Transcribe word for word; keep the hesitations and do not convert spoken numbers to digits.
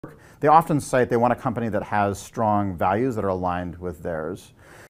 They often cite they want a company that has strong values that are aligned with theirs.